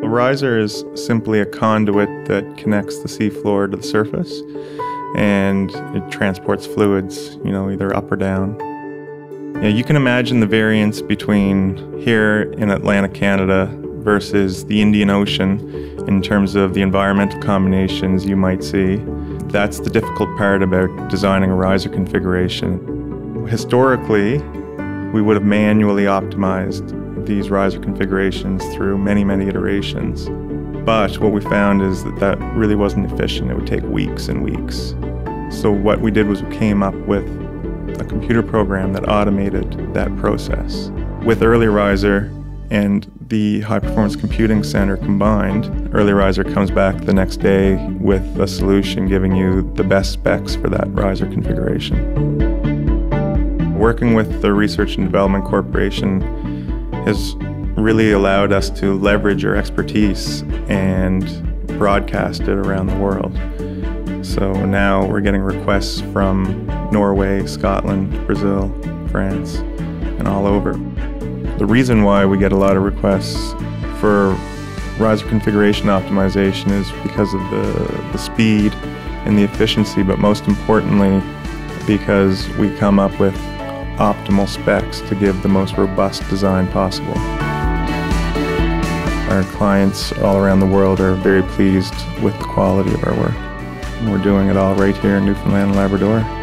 A riser is simply a conduit that connects the seafloor to the surface, and it transports fluids, either up or down. Yeah, you can imagine the variance between here in Atlantic Canada versus the Indian Ocean in terms of the environmental combinations you might see. That's the difficult part about designing a riser configuration. Historically, we would have manually optimized these riser configurations through many, many iterations. But what we found is that really wasn't efficient. It would take weeks and weeks. So what we did was we came up with a computer program that automated that process. With Early Riser and the High Performance Computing Center combined, Early Riser comes back the next day with a solution giving you the best specs for that riser configuration. Working with the Research and Development Corporation has really allowed us to leverage our expertise and broadcast it around the world. So now we're getting requests from Norway, Scotland, Brazil, France, and all over. The reason why we get a lot of requests for riser configuration optimization is because of the speed and the efficiency, but most importantly, because we come up with optimal specs to give the most robust design possible. Our clients all around the world are very pleased with the quality of our work. We're doing it all right here in Newfoundland and Labrador.